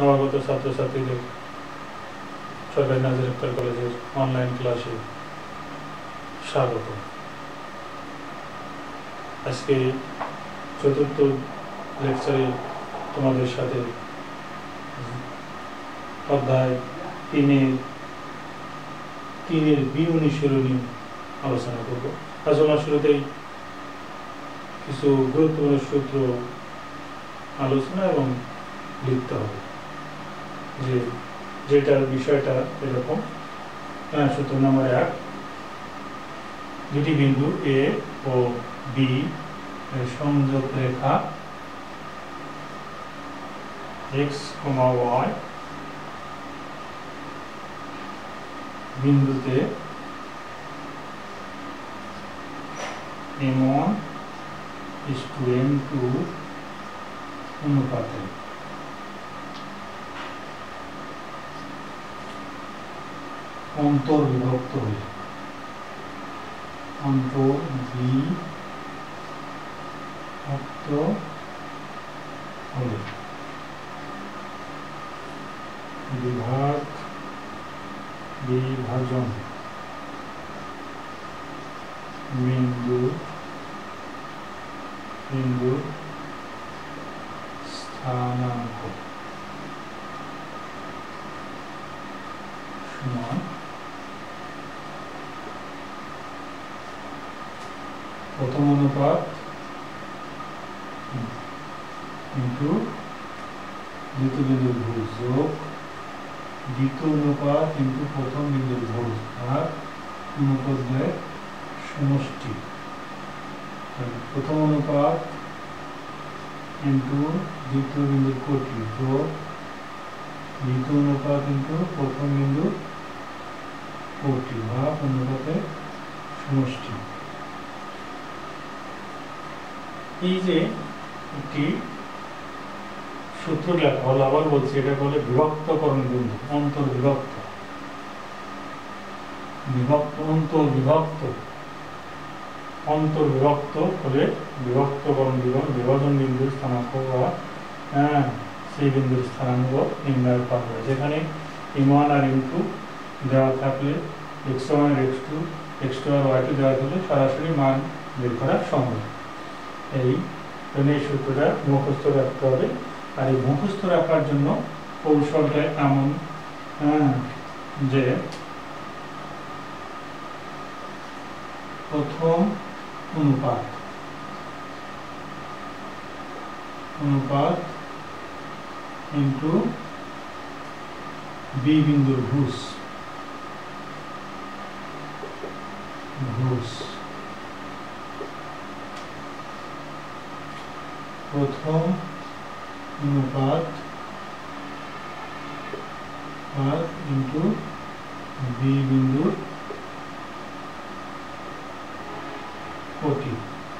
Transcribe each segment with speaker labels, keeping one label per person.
Speaker 1: নবাগত ছাত্রছাত্রীদের সরকারি নাজির আক্তার কলেজের অনলাইন ক্লাসে স্বাগত। আজকে চতুর্থ লেকচারে তোমাদের সাথে অধ্যায় তিনের বি অনুশীলনী আলোচনা করব। আলোচনা শুরুতেই কিছু গুরুত্বপূর্ণ সূত্র আলোচনা এবং লিখতে হবে, যেটার বিষয়টা এরকম। সূত্র নম্বর 1, দুটি বিন্দু এ ও বি এর সংযোগ রেখা x, y বিন্দুতে m1:m2 অনুপাতে অন্তর্বিভক্ত হলে বিভাজন বিন্দু স্থানাঙ্ক সমান প্রথম অনুপাত ইন্টু দ্বিতীয় বিন্দুর ভুজ যোগ দ্বিতীয় অনুপাত ইন্টু প্রথম বিন্দুর ভুজ আর অনুপাতের সমষ্টি। প্রথম অনুপাত ইন্টু দ্বিতীয় বিন্দুর কোটি যোগ দ্বিতীয় অনুপাত ইন্টু প্রথম বিন্দুর কোটি বা অনুপাতের সমষ্টি। এই যে একটি সূত্র লেখা হলো, আবার বলছি, এটা বলে বিভক্তকরণ বিন্দু, অন্তর্বিভক্ত অন্তর্বিভক্ত হলে বিভক্তকরণ বিভাজন বিন্দুর স্থানাঙ্ক বা সেই বিন্দুর স্থানাঙ্ক নির্ণয় করা হয়। যেখানে m1 আর m2 দেওয়া থাকলে x1 আর x2 আর y2 দেওয়া থাকলে সরাসরি মান বের করা সম্ভব। এই সূত্রটা মুখস্থ রাখতে হবে। আর এই মুখস্থ রাখার জন্য কৌশলটা এমন যে প্রথম অনুপাত ইন্টু বি বিন্দুর ভুজ প্রথম অনুপাত ইন্টু বি বিন্দুর কোটি।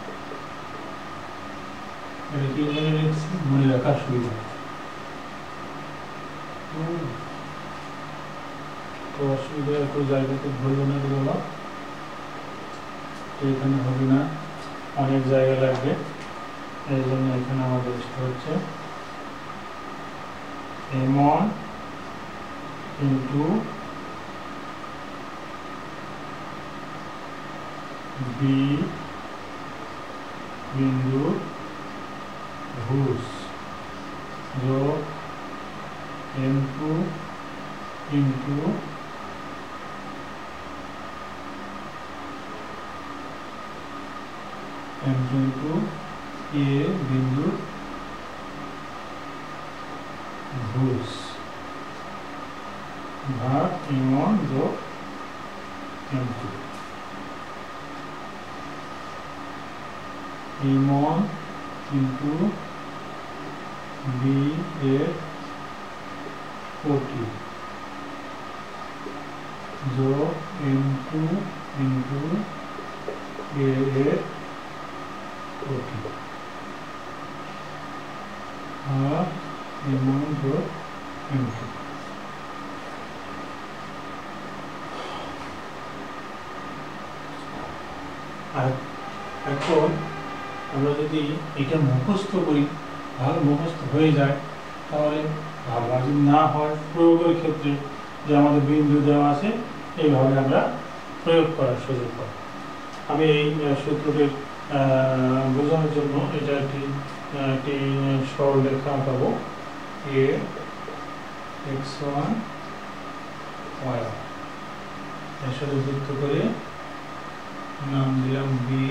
Speaker 1: এটা কি মনে রাখার সুবিধা। তো অসুবিধা একটু জায়গাতে ভুলবে না, এগুলো এখানে হবে না, অনেক জায়গা লাগবে। এই জন্য এখানে আমাদের হচ্ছে m1 ইন্টু বি বিন্দু ভুজ যোগ m2 ইন্টু এ বিন্দু ভুজ ভাগ m1 যোগ m2। m1 ইন্টু বি এর কোটি যোগ m2 ইন্টু এ এর কোটি আর m1 যোগ m2। আর এখন আমরা যদি এটা মুখস্থ করি তাহলে মুখস্থ হয়ে যায়, তাহলে ভাগাভাগি না হয় প্রয়োগের ক্ষেত্রে যে আমাদের বিন্দু দেওয়া আছে এইভাবে আমরা প্রয়োগ করার সুযোগ পাই। আমি এই সূত্রটির বোঝানোর জন্য এটা একটি সরলরেখা আঁকাবো। এ x1 y1 এর সাথে যুক্ত করে নাম দিলাম বি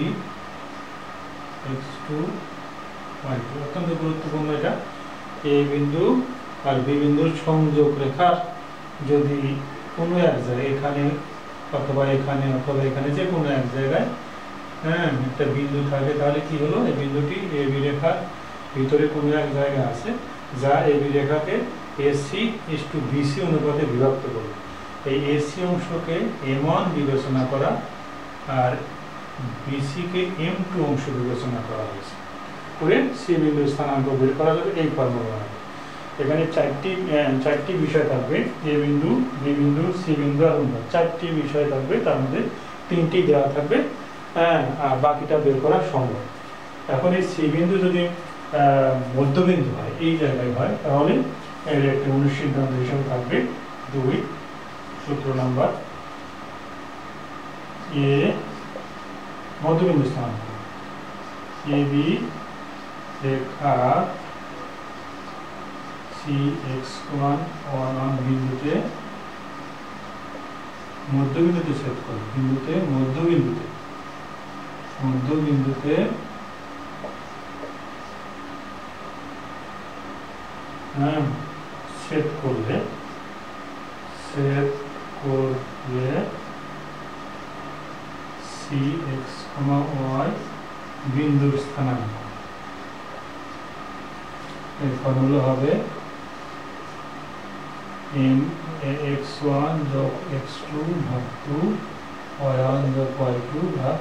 Speaker 1: x2 y2। অত্যন্ত গুরুত্বপূর্ণ এটা। এ বিন্দু আর বি বিন্দুর সংযোগ রেখার যদি কোনো এক জায়গায় এখানে অথবা এখানে অথবা এখানে যে কোনো এক জায়গায় একটা বিন্দু থাকে, তাহলে কি হলো, এই বিন্দুটি এ বি রেখার ভিতরে কোনো এক জায়গা আছে যা এ বি রেখাকে এসি ইস টু বিসি অনুপাতে বিভক্ত করবে। এই এসি অংশকে M1 বিবেচনা করা আর বিসিকে M2 অংশ বিবেচনা করা হয়েছে করে সি বিন্দুর স্থানাঙ্ক বের করা যাবে এই ফর্মুলা। এখানে চারটি বিষয় থাকবে, এ বিন্দু, বি বিন্দু, সি বিন্দু আর অনুপাত। চারটি বিষয় থাকবে, তার মধ্যে তিনটি দেওয়া থাকবে, আর বাকিটা বের করা সম্ভব। এখন এই সি বিন্দু যদি মধ্যবিন্দু হয়, এই জায়গায় হয়, তাহলে এর একটি অনুসিদ্ধান্ত হিসেবে থাকবে 2 সূত্র নাম্বার এ মধ্যবিন্দু স্থানাঙ্ক A B Rekha CX1 y1 বিন্দুতে মধ্যবিন্দুতে ছেদ করে, মধ্যবিন্দুতে ছেদ করলে CX, y বিন্দুর স্থানাঙ্ক এই ফর্মুলা হবে x1 যোগ x2 ভাগ 2 y1 যোগ y2 ভাগ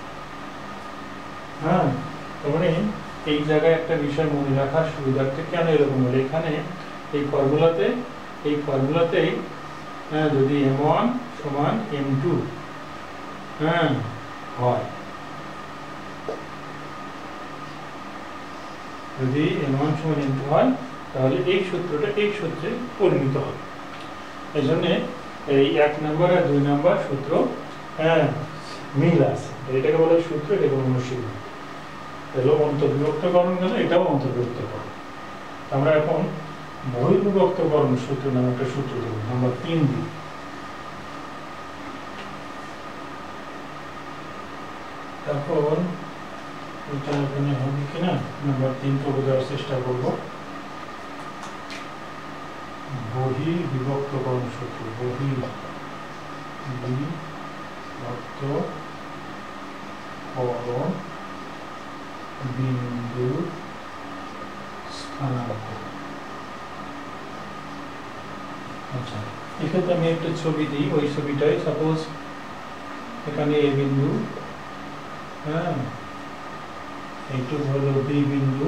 Speaker 1: 2। তার মানে এই জায়গায় একটা বিষয় মনে রাখার সুবিধার্থে কেন এরকম হলো, এখানে এই ফর্মুলাতেই যদি M1 সমান M2 হয়, যদি M1 সমান M2 হয়, তাহলে এই সূত্রে পরিণত হবে। এই জন্য এই 1 নম্বর আর 2 নম্বর সূত্র মিল আছে। এটাকে বলে সূত্র, এটাকে বলে অনুসিদ্ধান্ত। এগুলো অন্তর্বিভক্তকরণ গেল, এটাও অন্তর্বিভক্তকরণ। আমরা এখন বহির্বিভক্তকরণ সূত্র নামে একটা সূত্র দেব, নাম্বার 3 দিই। এখন এটা এখানে হবে কিনা নাম্বার 3 কে বোঝার চেষ্টা করব। বহির্বিভক্তকরণ সূত্র, বহির্বিভক্তকরণ বিন্দুর স্থানাঙ্ক। আচ্ছা, এক্ষেত্রে আমি একটা ছবি দিই, ওই ছবিটাই সাপোজ এখানে এ বিন্দু, এইটুকু হলো বি বিন্দু,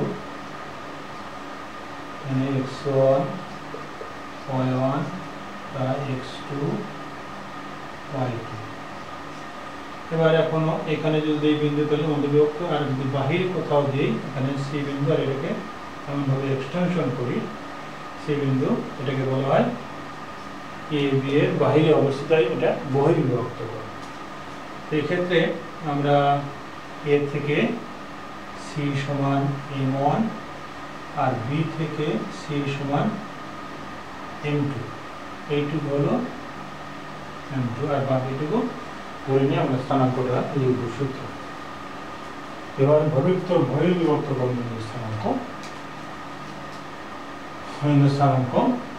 Speaker 1: এখানে x1 y1 বা x2 y2। এবার এখনো এখানে যদি এই বিন্দু তাহলে মধ্যবিভক্ত, আর যদি বাহির কোথাও দিই, এখানে সি বিন্দু আর এটাকে এমনভাবে এক্সটেনশন করি, সি বিন্দু, এটাকে বলা হয় এ বি এর বাহিরে অবস্থিত, এটা বহির্বিভক্ত করে। এই ক্ষেত্রে আমরা এ থেকে সি সমান M1 আর বি থেকে সি সমান M2, এইটুকু হলো M2 আর বাকিটুকু করে নিয়ে আমরা স্থানাঙ্কটা লিখব সূত্র। এবার বহির্বিভক্তকরণ বিন্দুর স্থানাঙ্ক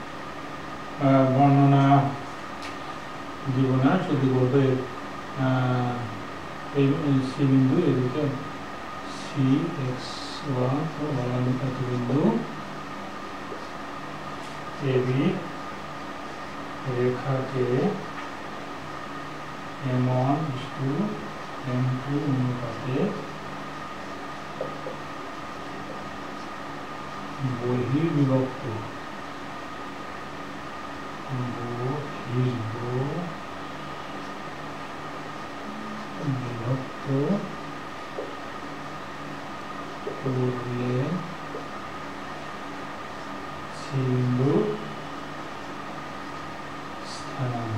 Speaker 1: বর্ণনা দিব না, শুধু বলবে এই সি বিন্দু, এদিকে CX1 বিন্দু এ বি রেখাকে M1 to M2 অনুপাতে বহির্বিভক্ত করলে সি বিন্দু স্থানাঙ্ক।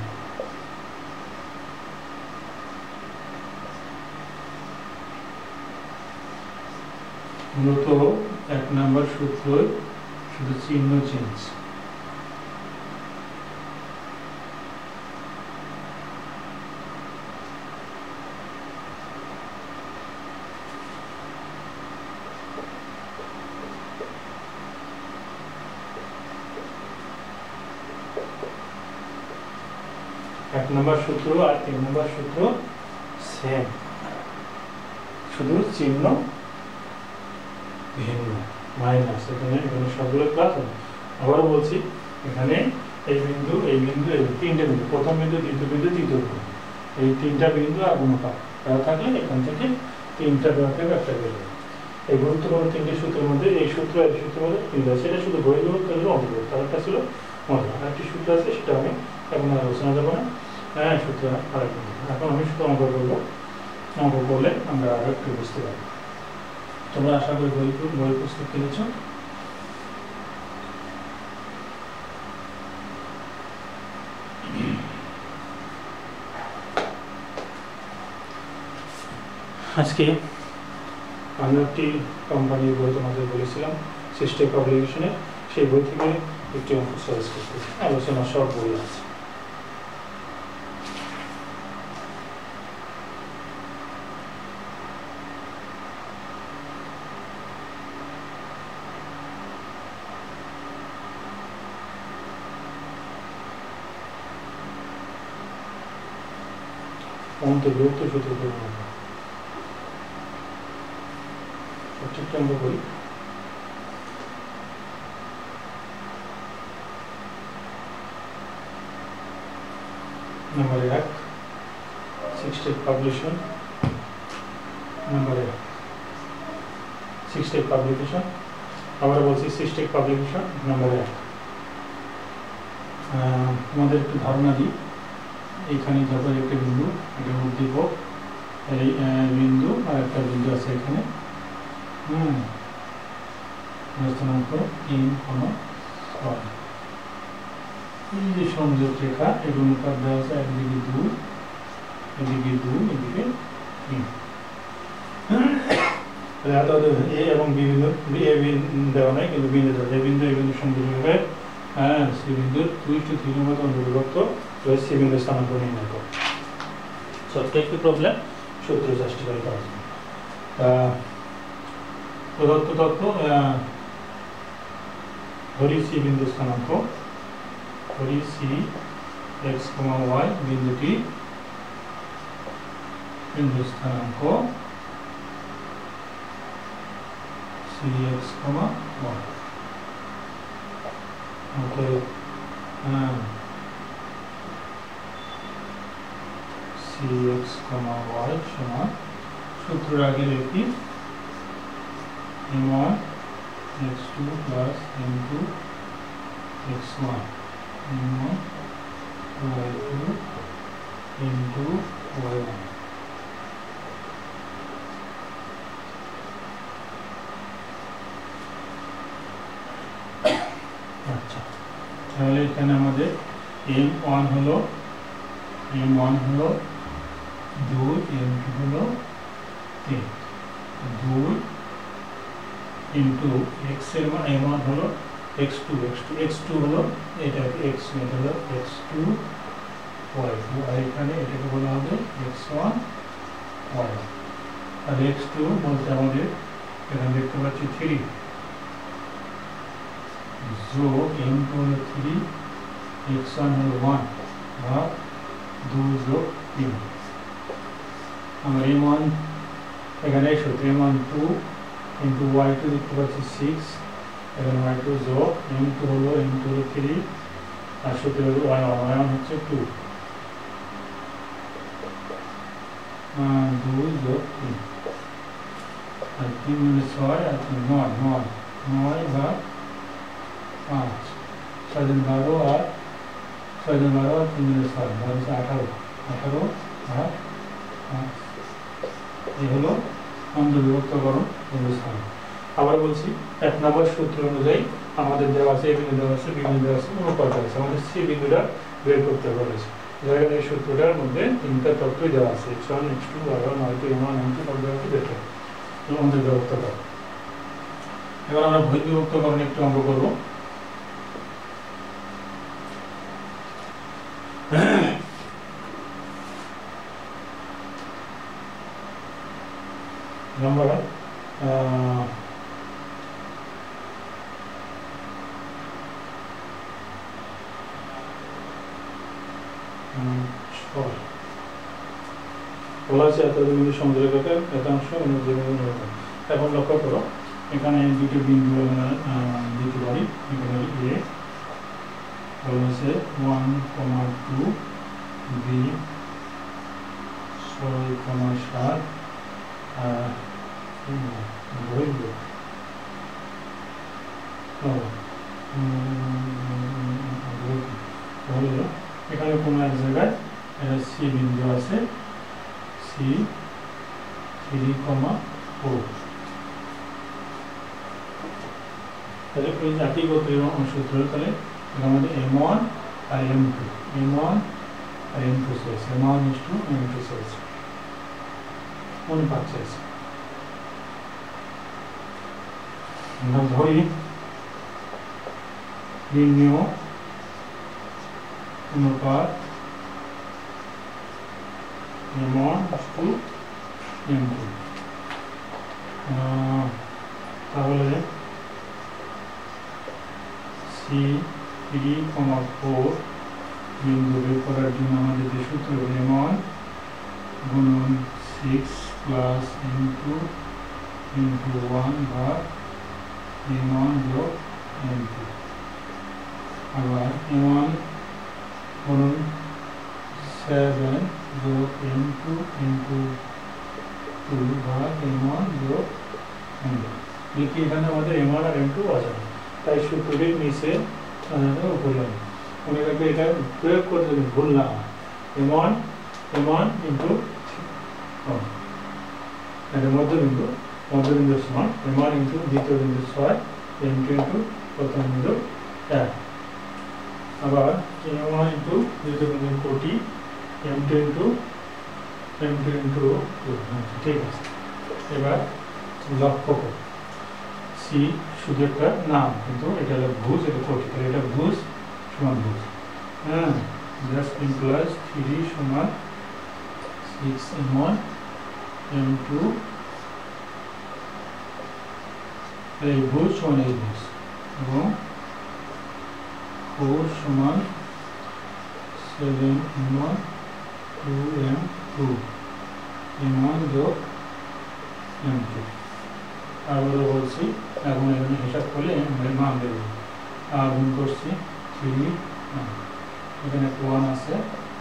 Speaker 1: মূলত 1 নম্বর সূত্র শুধু চিহ্ন চেঞ্জ। এক নম্বর সূত্র আর 3 নম্বর সূত্র সেম, শুধু চিহ্ন ভিন্ন, মাইনাস। এখানে সবগুলো প্লাস হবে। আবার বলছি, এখানে এই বিন্দু, এই বিন্দু, এই তিনটে বিন্দু, প্রথম বিন্দু, দ্বিতীয় বিন্দু, তৃতীয় বিন্দু, এই তিনটা বিন্দু আর গুণফল দেওয়া থাকলে এখান থেকে তিনটা দেওয়া থেকে একটা বেরোবে। এই গুরুত্বপূর্ণ তিনটি সূত্রের মধ্যে এই সূত্র আর সূত্রের মধ্যে মিল আছে। এটা শুধু বহির্ভূত হলো অন্তর্ভুক্ত, আরেকটা ছিল মজা। আরেকটি সূত্র আছে, সেটা আমি এখন আলোচনা যাবো না। হ্যাঁ, সূত্র আরেকটা। এখন আমি শুধু অঙ্ক করবো। অঙ্ক করলে আমরা আরো একটু বুঝতে পারবো। তোমরা আশা করি বই পুস্তক কিনেছ। আজকে আমি একটি কোম্পানির বই তোমাদের বলেছিলাম, সিস্টেম পাবলিকেশনের, সেই বই থেকে একটি অঙ্ক সলভ করতে। আলোচনা সব বই আছে। অন্তর্ভুক্ত সূত্র করব প্রত্যেকটা অঙ্ক করি। Number 1 6 publication. Number 6 publication. আবার বলছি 6 পাবলিকেশন নাম্বার 1। আমাদের একটু ধারণা দিই। এখানে যখন একটা বিন্দু, একটা উদ্দীপক, এই বিন্দু আর একটা বিন্দু আছে এখানে, স্থানাঙ্ক 3, 6। এই যে সংযোগ রেখা, এর অনুপাত দেওয়া আছে একদিকে 2, এদিকে 2, এদিকে 3। এ এবং বি বিন্দু, এ দেওয়া নাই, কিন্তু বিন্দু দেওয়া। এই বিন্দু এই বিন্দু সংযোগ রেখা, সি বিন্দুর 2:3 মতো অন্তর্ভুক্ত সি বিন্দু স্থানাঙ্ক নির্ণয় করো। ছোট্ট একটি প্রবলেম, সূত্র জাস্টিফাই করার জন্য। প্রদত্ত তথ্য, ধরি সি বিন্দু স্থানাঙ্ক, ধরি সি x, y বিন্দুটি বিন্দু স্থানাঙ্ক cx, y। অতএব cx, y সমান, সূত্র আগে লিখি m1 x2 plus m2 x1 m1 y2 into y1। আচ্ছা, তাহলে এখানে আমাদের m1 হলো 2, m2 হলো 3। 2 ইন্টু x এর মান m1 হলো x2 হলো এটা x, এটা হলো x2 y2, আর এখানে এটাকে বলা হবে x1 y1। আর x2 বলতে আমাদের এখানে দেখতে পাচ্ছি 3, যোগ m2 হলো 3, x1 হলো 1, ভাগ 2 যোগ 3। আমরা m1 এখানে সূত্র m1 2 ইন্টু y2 দেখতে পাচ্ছি 6, এখানে y2 যোগ m2 হলো 3, আর সূত্র হলো y1 হচ্ছে 2, 2 যোগ 3, আর 3 মানে 6, আর 9 ভাগ 5, 6 দিন 12, আর 6 দিন 12, আর 3 দিনে 6, 18 ভাগ 5। এই হলো অন্তর্বিভক্তকরণ বিন্দু স্থানাঙ্ক। আবার বলছি 1 নম্বর সূত্র অনুযায়ী আমাদের দেওয়া আছে এ বিন্দু দেওয়া আছে বি বিন্দু দেওয়া আছে অনুপাত আছে, আমাদের সি বিন্দুটা বের করতে বলেছে। যেখানে এই সূত্রটার মধ্যে 3টা তথ্যই দেওয়া আছে, x1 x2 y1 y2 m1 m2 সব দেওয়া আছে, দেখো আমাদের বিভক্ত করো। এবার আমরা ভুল বিভক্তকরণ একটু অঙ্ক করব। নম্বর বলা আছে এত বিন্দু সমুদ্রের একাংশ এখন লক্ষ্য করো এখানে দুটো বিন্দু দিতে পারি। এখানে এ বলা আছে 1,2 বি 6,7 এখানে কোনো এক জায়গায় সি বিন্দু আছে, সি 3,4। তাহলে এই একই গোত্রের সূত্র, তাহলে আমাদের m1 আর m2 আর m2 চাইছে, m1 m2 চাইছে, অনুপাত চাইছে। আমরা ধরি নির্ণেয় অনুপাত m1 m2। তাহলে C3,4 বিন্দু বের করার জন্য আমাদের যে সূত্র m1 গুণন 6 প্লাস m2 into 1 ভাগ m1 যোগ m2, আবার m1 গুণন 7 যোগ m2 into 2 ভাগ m1 যোগ m2। দেখি এখানে আমাদের m1 আর m2 অজানা, তাই সূত্রটির নিচে উপরে মনে রাখবে, এটা প্রয়োগ করতে যদি ভুল না হয় m1 into এটা মধ্যবিন্দুর সমান m1 into দ্বিতীয় বিন্দু 6, m2 into প্রথম বিন্দু 1, আবার m1 into দ্বিতীয় বিন্দু কোটি, m2 into 2। ঠিক আছে, এবার লক্ষ্য করো সি শুধু একটা নাম, কিন্তু এটা হলো ভুজ, এটা কোটি, তাহলে এটা ভুজ সমান ভুজ। হ্যাঁ, জাস্ট ইমপ্লাস 3 সমান 6m1 m2, এই ভুজ সমান এই ভুজ, এবং 4 সমান 7m1 2m2 m1 যোগ m2। আবারও বলছি, এখন এখানে হিসাব করলে মান দেব, আর গুণ করছি 3, এখানে 1 আছে,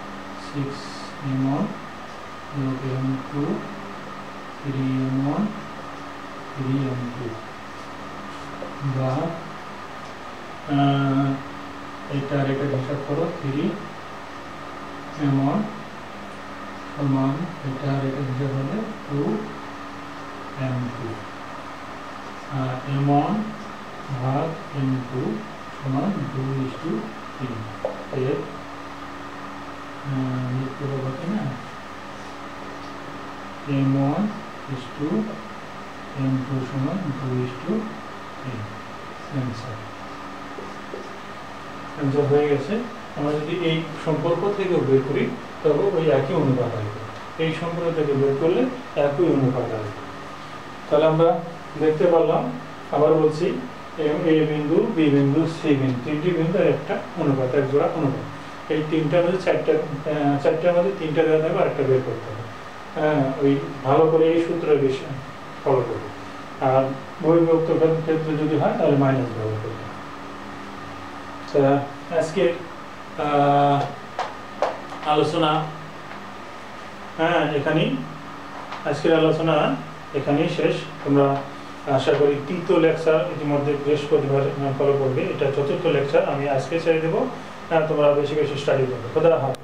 Speaker 1: 6m1 যোগ m2 3m1 3m2, বা এটার হিসাব করো 3m1 সমান এটার হিসাব হলে 2m2, m1 ভাগ m2 সমান 2:3। এর লিখতে পারবো কিনা, m1 m2 সমান 2:3। অ্যান্সার হয়ে গেছে। আমরা যদি এই সম্পর্ক থেকে বের করি তবে ওই একই অনুপাত আসবে, এই সম্পর্ক থেকে বের করলে একই অনুপাত আসবে। তাহলে আমরা দেখতে পারলাম, আবার বলছি এ বিন্দু বি বিন্দু সি বিন্দু, তিনটি বিন্দু আর একটা অনুপাত, এক জোড়া অনুপাত। এই তিনটার মধ্যে চারটার মধ্যে 3টা দেওয়া থাকবে, আর একটা বের করতে হবে। ওই ভালো করে এই সূত্রের বিষয় ফলো করবে, আর বহির্বিভক্ত ক্ষেত্রে যদি হয় তাহলে মাইনাস ব্যবহার করবে। আজকের আলোচনা এখানেই শেষ। তোমরা আশা করি 3য় লেকচার ইতিমধ্যে বৃহস্পতিবার ফলো করবে, এটা 4র্থ লেকচার। আমি আজকে ছেড়ে দেবো, তোমরা বেশি বেশি স্টাডি করবে। খোদা হাফেজ।